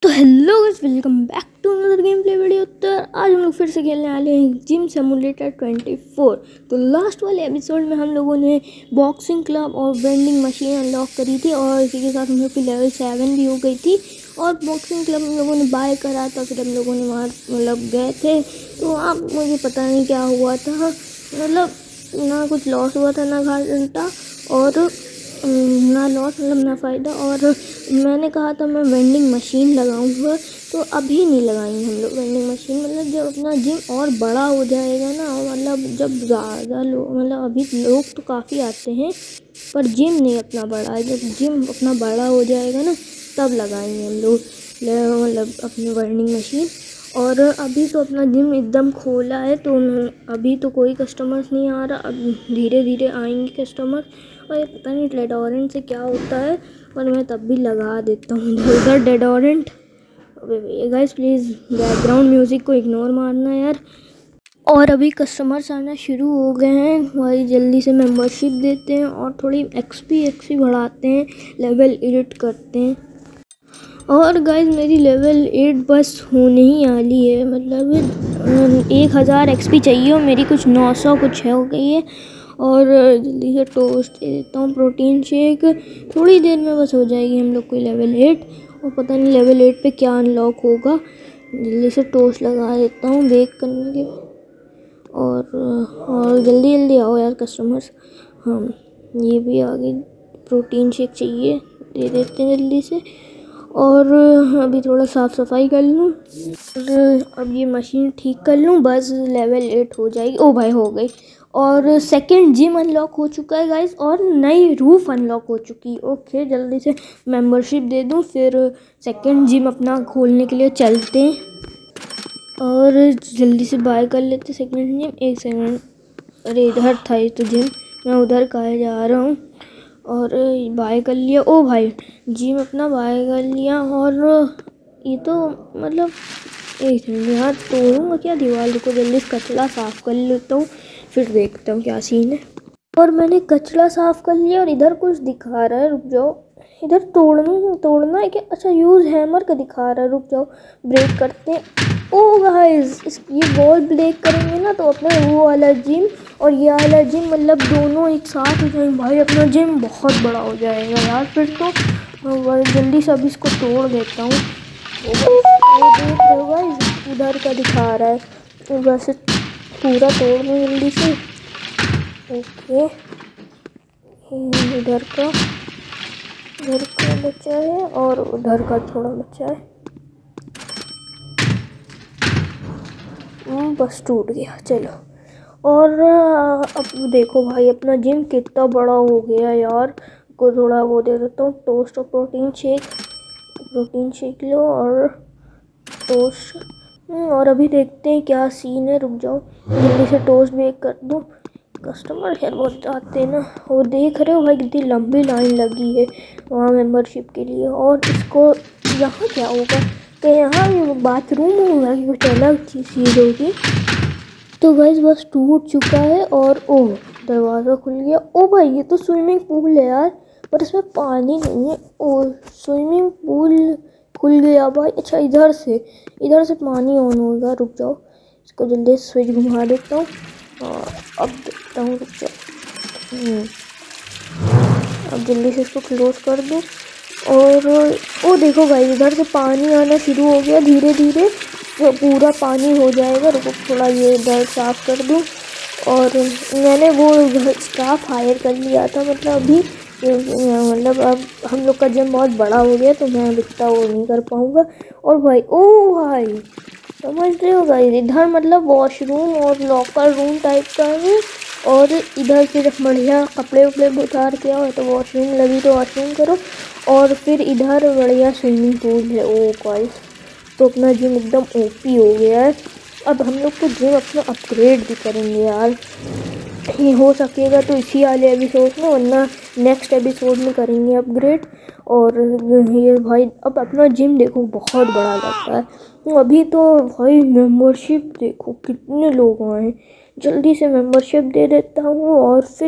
तो hello guys, welcome back to another game play video. तो आज हम लोग फिर से खेलने वाले हैं जिम सिमुलेटर 24। तो लास्ट वाले एपिसोड में हम लोगों ने बॉक्सिंग क्लब और वेंडिंग मशीन अनलॉक करी थी और इसी के साथ हम लोग की लेवल 7 भी हो गई थी। और बॉक्सिंग क्लब हम लोगों ने बाय करा था, फिर हम लोगों ने वहाँ मतलब गए थे। तो अब मुझे पता नहीं क्या हुआ था, मतलब ना कुछ लॉस हुआ था ना घाटा, और ना लॉस मतलब ना फ़ायदा। और मैंने कहा था मैं वेंडिंग मशीन लगाऊंगा, तो अभी नहीं लगाएंगे हम लोग वेंडिंग मशीन। मतलब जब अपना जिम और बड़ा हो जाएगा ना, मतलब जब ज़्यादा लोग, मतलब अभी लोग तो काफ़ी आते हैं पर जिम नहीं अपना बड़ा है। जब जिम अपना बड़ा हो जाएगा ना तब लगाएंगे हम लोग मतलब अपनी वेंडिंग मशीन। और अभी तो अपना जिम एकदम खोला है, तो अभी तो कोई कस्टमर्स नहीं आ रहा। अब धीरे धीरे आएंगे कस्टमर। और ये पता नहीं डेडोरेंट से क्या होता है, पर मैं तब भी लगा देता हूँ उधर डेडोरेंट। अबे गाइस प्लीज़ बैकग्राउंड म्यूज़िक को इग्नोर मारना यार। और अभी कस्टमर्स आना शुरू हो गए हैं, भाई जल्दी से मेंबरशिप देते हैं और थोड़ी एक्सपी बढ़ाते हैं, लेवल 8 करते हैं। और गाइस मेरी लेवल 8 बस होने ही वाली है, मतलब 1000 एक्सपी चाहिए और मेरी कुछ 900 कुछ है हो गई है। और जल्दी से टोस्ट दे देता हूँ, प्रोटीन शेक थोड़ी देर में बस हो जाएगी हम लोग को लेवल 8। और पता नहीं लेवल 8 पे क्या अनलॉक होगा। जल्दी से टोस्ट लगा देता हूँ बेक करने के। और जल्दी जल्दी आओ यार कस्टमर्स। हाँ ये भी आ गई, प्रोटीन शेक चाहिए, दे देते हैं जल्दी से। और अभी थोड़ा साफ़ सफाई कर लूँ और अब ये मशीन ठीक कर लूँ, बस लेवल 8 हो जाएगी। ओ भाई हो गई। और सेकंड जिम अनलॉक हो चुका है गाइस, और नई रूफ अनलॉक हो चुकी है। ओके जल्दी से मेंबरशिप दे दूँ, फिर सेकंड जिम अपना खोलने के लिए चलते हैं। और जल्दी से बाय कर लेते सेकंड जिम। एक सेकंड, अरे इधर था ये तो जिम, मैं उधर कहाँ जा रहा हूँ। और बाय कर लिया। ओ भाई जिम अपना बाय कर लिया। और ये तो मतलब एक मिनट यहाँ तोड़ूंगा क्या दीवार को, जल्दी से कचरा साफ़ कर लेता हूँ फिर देखता हूँ क्या सीन है। और मैंने कचरा साफ़ कर लिया और इधर कुछ दिखा रहा है, रुक जाओ। इधर तोड़ना है क्या? अच्छा यूज़ हैमर का दिखा रहा है, रुक जाओ ब्रेक करते हैं। ओ गाइस ये वॉल ब्रेक करेंगे ना तो अपना वो वाला जिम और ये वाला जिम मतलब दोनों एक साथ हो जाएंगे। भाई अपना जिम बहुत बड़ा हो जाएगा यार फिर तो। जल्दी से अभी इसको तोड़ देता हूँ। वो देख रहे हो गाइस उधर का दिखा रहा है, वैसे पूरा तोड़ लूँ जल्दी से। ओके इधर का बचा है और उधर का थोड़ा बचा है। बस टूट गया, चलो। और अब देखो भाई अपना जिम कितना बड़ा हो गया यार। को थोड़ा वो दे देता हूँ टोस्ट और प्रोटीन शेक लो और टोस्ट। और अभी देखते हैं क्या सीन है, रुक जाओ जल्दी से टोस्ट बेक कर दूँ। कस्टमर खैर बहुत आते हैं ना, वो देख रहे हो भाई कितनी लंबी लाइन लगी है वहाँ मेंबरशिप के लिए। और इसको यहाँ क्या होगा, तो यहाँ बाथरूम होगा कि कुछ अलग चीज़ होगी। तो गाइस बस टूट चुका है और ओह दरवाज़ा खुल गया। ओ भाई ये तो स्विमिंग पूल है यार, पर इसमें पानी नहीं है। ओ स्विमिंग पूल खुल गया भाई। अच्छा इधर से पानी ऑन होगा, रुक जाओ इसको जल्दी स्विच घुमा देता हूँ। अब देखता हूँ, रुक जाओ। अब जल्दी से इसको क्लोज कर दूँ। और ओ देखो भाई इधर से पानी आना शुरू हो गया, धीरे धीरे पूरा पानी हो जाएगा। रुको थोड़ा ये इधर साफ़ कर दूँ। और मैंने वो स्टाफ हायर कर लिया था, मतलब अभी मतलब अब हम लोग का जिम बहुत बड़ा हो गया तो मैं इतना वो नहीं कर पाऊँगा। और भाई ओ भाई समझ रहे हो गाइस, इधर मतलब वॉशरूम और लॉकर रूम टाइप का है। और इधर फिर बढ़िया कपड़े उपड़े उतार के आओ, तो वॉशरूम लगी तो वॉशरूम करो। और फिर इधर बढ़िया स्विमिंग पूल है। ओ गाइस तो अपना जिम एकदम ओपी हो गया है। अब हम लोग को जिम अपना अपग्रेड भी करेंगे यार, ये हो सकेगा तो इसी वाले एपिसोड में, वरना नेक्स्ट एपिसोड में करेंगे अपग्रेड। और ये भाई अब अपना जिम देखो बहुत बड़ा लगता है। अभी तो भाई मेंबरशिप देखो कितने लोग आए, जल्दी से मेंबरशिप दे देता हूँ और फिर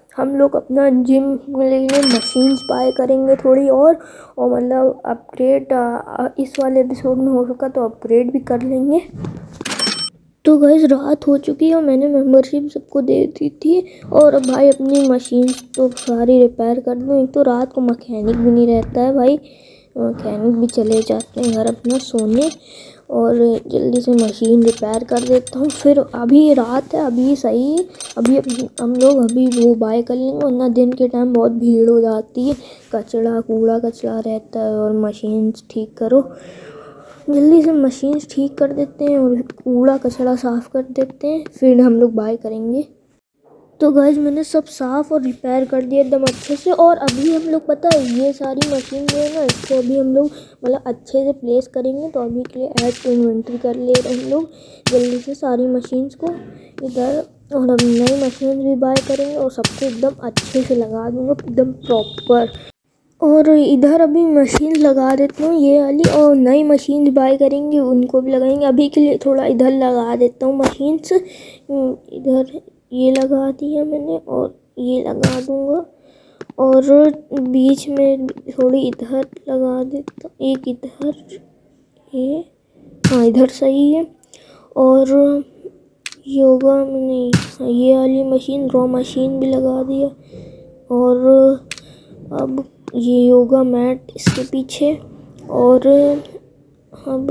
हम लोग अपना जिम के लिए मशीन्स बाय करेंगे थोड़ी और मतलब अपग्रेड इस वाले एपिसोड में हो सका तो अपग्रेड भी कर लेंगे। तो गाइस रात हो चुकी है और मैंने मेंबरशिप सबको दे दी थी और अब भाई अपनी मशीन तो सारी रिपेयर कर दूँ। एक तो रात को मैकेनिक भी नहीं रहता है भाई, मैकेनिक भी चले जाते हैं घर अपना सोने, और जल्दी से मशीन रिपेयर कर देता हूँ। फिर अभी रात है, अभी सही, अभी हम लोग अभी वो बाय कर लेंगे, वरना दिन के टाइम बहुत भीड़ हो जाती है, कूड़ा कचरा रहता है और मशीन्स ठीक करो। जल्दी से मशीन्स ठीक कर देते हैं और कूड़ा कचरा साफ़ कर देते हैं, फिर हम लोग बाय करेंगे। तो गाइस मैंने सब साफ़ और रिपेयर कर दिया एकदम अच्छे से। और अभी हम लोग पता है ये सारी मशीन जो है ना, इसको अभी हम लोग मतलब अच्छे से प्लेस करेंगे। तो अभी के लिए ऐड टू इन्वेंट्री कर ले रहे हम लोग जल्दी से सारी मशीन्स को इधर, और अब नई मशीन भी बाय करेंगे और सबको एकदम अच्छे से लगा दूँगा एकदम प्रॉपर। और इधर अभी मशीन लगा देती हूँ ये वाली, और नई मशीन बाय करेंगे उनको भी लगाएंगे। अभी के लिए थोड़ा इधर लगा देता हूँ मशीन्स, इधर ये लगा दिया मैंने और ये लगा दूँगा, और बीच में थोड़ी इधर लगा देता, एक इधर, ये हाँ इधर सही है। और योगा नहीं, ये वाली मशीन रॉ मशीन भी लगा दिया, और अब ये योगा मैट इसके पीछे, और अब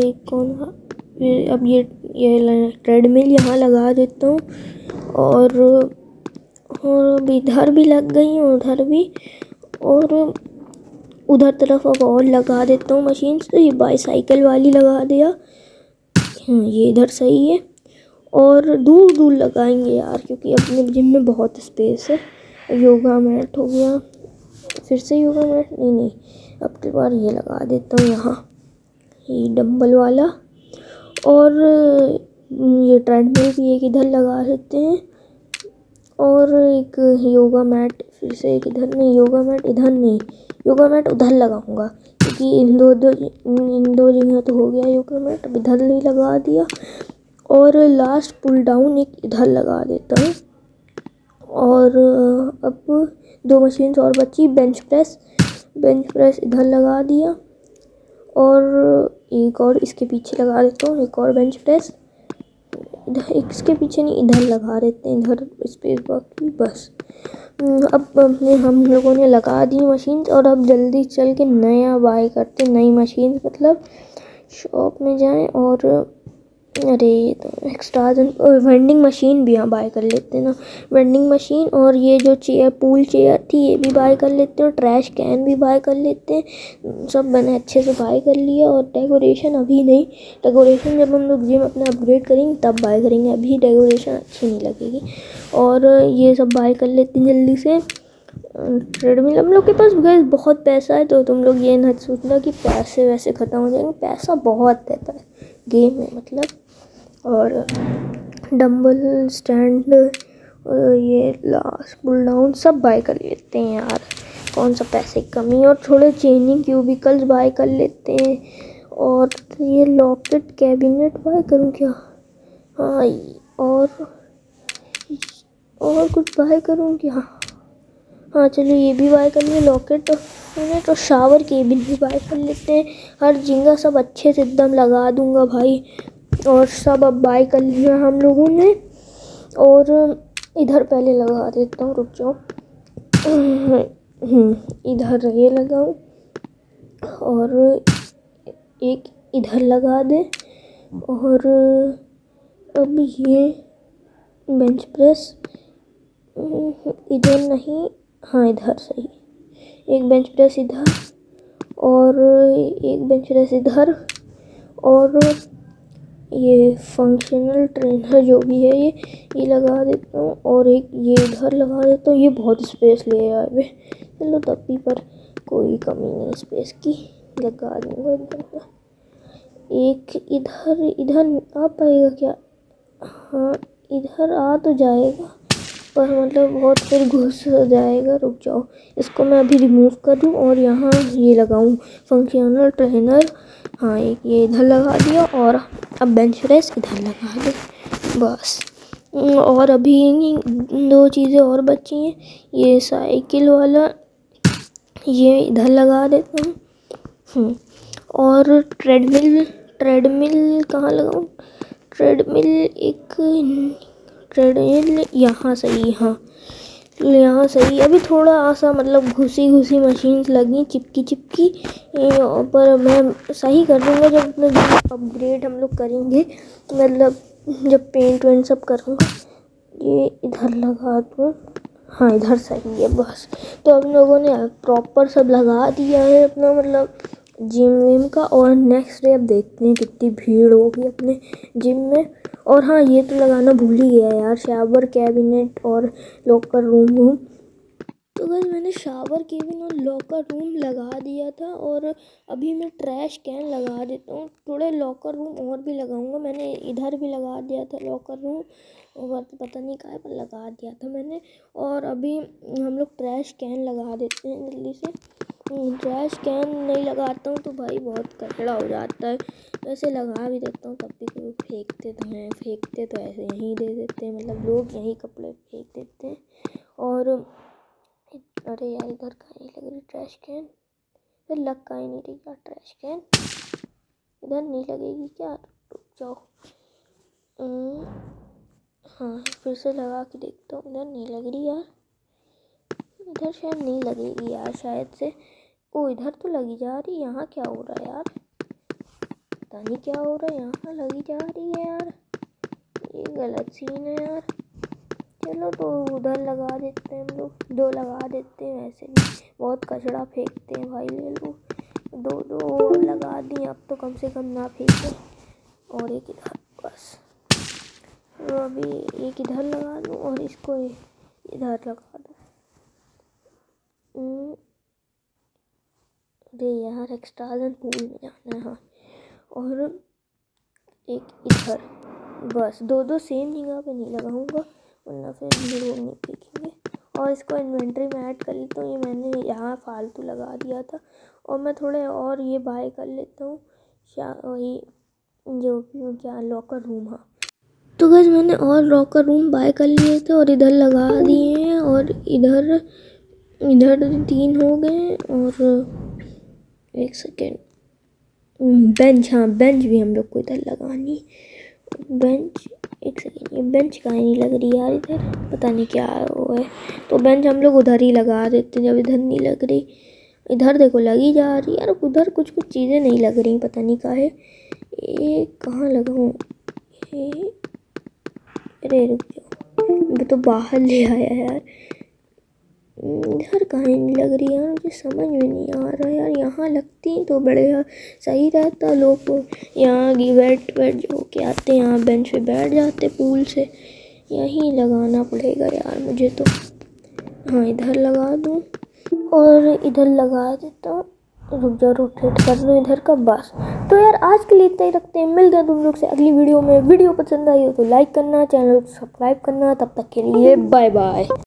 अब ये ट्रेडमिल यहाँ लगा देता हूँ, और अब इधर भी लग गई उधर भी, और उधर तरफ अब और लगा देता हूँ मशीन से। ये बाईसाइकिल वाली लगा दिया, हाँ ये इधर सही है। और दूर दूर लगाएंगे यार, क्योंकि अपने जिम में बहुत स्पेस है। योगा मैट हो गया, फिर से योगा मैट नहीं, अब की बार ये लगा देता हूँ यहाँ, ये डंबल वाला, और ये ट्रेडमिल भी एक इधर लगा देते हैं, और एक योगा मैट फिर से एक इधर, नहीं योगा मैट इधर नहीं, योगा मैट उधर लगाऊंगा, क्योंकि इन दो जगह तो हो गया योगा मैट, अब इधर नहीं लगा दिया। और लास्ट पुल डाउन एक इधर लगा देता हूँ, और अब 2 मशीन्स और बची। बेंच प्रेस इधर लगा दिया, और एक और इसके पीछे लगा देता हूँ, एक और बेंच प्रेस इधर, एक इसके पीछे नहीं इधर लगा देते हैं, इधर स्पेस बाकी बस। अब हम लोगों ने लगा दी मशीन, और अब जल्दी चल के नया बाय करते, नई मशीन मतलब शॉप में जाएं, और अरे तो एक्स्ट्रा वेंडिंग मशीन भी यहाँ बाय कर लेते हैं ना, वेंडिंग मशीन। और ये जो चेयर पूल चेयर थी ये भी बाय कर लेते हैं, ट्रैश कैन भी बाय कर लेते हैं, सब मैंने अच्छे से बाय कर लिया। और डेकोरेशन अभी नहीं, डेकोरेशन जब हम लोग जिम अपना अपग्रेड करेंगे तब बाय करेंगे, अभी डेकोरेशन अच्छी नहीं लगेगी। और ये सब बाय कर लेते हैं जल्दी से। ट्रेडमिल हम लोग के पास गैस बहुत पैसा है, तो तुम लोग ये ना सोचना कि पैसे वैसे ख़त्म हो जाएंगे, पैसा बहुत रहता है गेम में मतलब। और डंबल स्टैंड, ये लास्ट पुल डाउन सब बाय कर लेते हैं यार, कौन सा पैसे की कमी। और थोड़े चेंजिंग क्यूबिकल्स बाय कर लेते हैं, और ये लॉकेट कैबिनेट बाय करूँ क्या, हाँ और कुछ बाय करूँ क्या, हाँ चलो ये भी बाय कर लिए लॉकेट। तो शावर केबिन भी बाय कर लेते हैं, हर जगह सब अच्छे से एकदम लगा दूंगा भाई। और सब अब बाय कर लिया हम लोगों ने, और इधर पहले लगा देता हूँ, रुक जाओ, इधर ये लगाऊँ, और एक इधर लगा दे, और अब ये बेंच प्रेस इधर नहीं, हाँ इधर सही, एक बेंच प्रेस इधर, और एक बेंच प्रेस इधर, और ये फंक्शनल ट्रेनर जो भी है ये लगा देता हूँ, और एक ये इधर लगा देता हूँ। ये बहुत स्पेस ले रहा है, चलो तब भी पर कोई कमी नहीं स्पेस की, लगा दूँगा इधर। एक इधर आ पाएगा क्या, हाँ इधर आ तो जाएगा, पर मतलब बहुत फिर घुस जाएगा, रुक जाओ इसको मैं अभी रिमूव कर दूँ, और यहाँ ये लगाऊँ फंक्शनल ट्रेनर, हाँ एक ये इधर लगा दिया, और अब बेंच प्रेस इधर लगा दे बस। और अभी दो चीज़ें और बची हैं। ये साइकिल वाला ये इधर लगा देता हूँ। और ट्रेडमिल कहाँ लगाऊँ? ट्रेडमिल यहाँ सही, हाँ यहाँ सही। अभी थोड़ा सा मतलब घुसी मशीन्स लगी चिपकी, पर मैं सही कर दूँगा जब अपग्रेड हम लोग करेंगे, मतलब जब पेंट वेंट सब करूँगा। ये इधर लगा दूँ, हाँ इधर सही है बस। तो हम लोगों ने प्रॉपर सब लगा दिया है अपना मतलब जिम विम का। और नेक्स्ट डे अब देखते हैं कितनी भीड़ होगी अपने जिम में। और हाँ ये तो लगाना भूल ही गया यार, शावर कैबिनेट और लॉकर रूम। तो गाइस मैंने शावर केबिन और लॉकर रूम लगा दिया था, और अभी मैं ट्रैश कैन लगा देता हूँ। थोड़े लॉकर रूम और भी लगाऊंगा, मैंने इधर भी लगा दिया था लॉकर रूम, और पता नहीं कहाँ पर लगा दिया था मैंने। और अभी हम लोग ट्रैश कैन लगा देते हैं जल्दी से। ट्रैश कैन नहीं लगाता हूँ तो भाई बहुत कचरा हो जाता है, वैसे लगा भी देता हूँ तब भी कोई फेंकते तो ऐसे यहीं दे देते हैं, मतलब लोग यहीं कपड़े फेंक देते हैं। और अरे यार इधर कहीं नहीं लग रही ट्रैश कैन, फिर लग कहीं नहीं रही यार ट्रैश कैन, इधर नहीं लगेगी क्या? रुक जाओ, हाँ फिर से लगा के देखता हूँ, इधर नहीं लग रही यार, इधर शायद नहीं लगेगी यार शायद से। ओ इधर तो लगी जा रही, यहाँ क्या हो रहा है यार, पता नहीं क्या हो रहा है, यहाँ लगी जा रही है यार, ये गलत सीन है यार। चलो तो उधर लगा देते हैं हम लोग, दो लगा देते हैं, वैसे भी बहुत कचरा फेंकते हैं भाई, ले लो दो लगा दिए, अब तो कम से कम ना फेंके। और एक इधर बस, तो अभी एक इधर लगा दूँ और इसको इधर लगा दूँ। अरे यार एक्सट्राजन पूल में जाना है, हाँ। और एक इधर, बस दो सेम जगह पे नहीं लगाऊंगा वरना फिर लोग नहीं फेंकेंगे। और इसको इन्वेंट्री में ऐड कर लेता हूँ, ये मैंने यहाँ फालतू लगा दिया था। और मैं थोड़े और ये बाय कर लेता हूँ, वही जो क्या लॉकर रूम, हाँ। तो गाइस मैंने और लॉकर रूम बाय कर लिए थे और इधर लगा दिए हैं, और इधर 3 हो गए। और एक सेकेंड, बेंच, हाँ बेंच भी हम लोग को इधर लगानी, बेंच एक सेकेंड, ये बेंच कहाँ नहीं लग रही यार, इधर पता नहीं क्या वो है। तो बेंच हम लोग उधर ही लगा देते हैं जब इधर नहीं लग रही। इधर देखो लगी जा रही यार, उधर कुछ चीज़ें नहीं लग रही, पता नहीं क्या है। ये कहाँ लगाऊँ, अरे रुक जाओ, मैं तो बाहर ले आया यार, इधर कहाँ नहीं लग रही यार, मुझे समझ में नहीं आ रहा यार। यहाँ लगती तो बढ़िया सही रहता, लोग यहाँ की बैठ जो के आते हैं यहाँ बेंच पे बैठ जाते पूल से। यहीं लगाना पड़ेगा यार मुझे तो, हाँ इधर लगा दूँ और इधर लगा देता हूँ। रुक जाओ, रोटेट कर लो इधर का, बस। तो यार आज के लिए इतना ही रखते हैं, मिलते हैं तुम लोग से अगली वीडियो में। वीडियो पसंद आई हो तो लाइक करना, चैनल को सब्सक्राइब करना। तब तक के लिए बाय बाय।